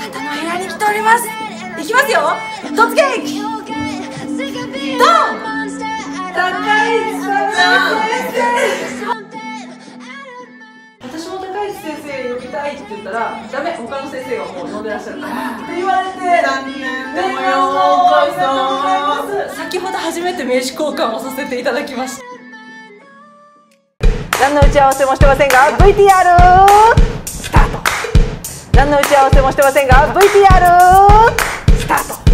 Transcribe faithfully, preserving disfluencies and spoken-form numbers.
方の部屋に来ております。いきますよ。突撃ドン。高市先生。私も高市先生呼びたいって言ったらダメ、他の先生がもう呼んでらっしゃるからって言われて、残念でもようこそ。先ほど初めて名刺交換をさせていただきました。何の打ち合わせもしてませんが ブイティーアール スタート。何の打ち合わせもしてませんが ブイティーアール スタート。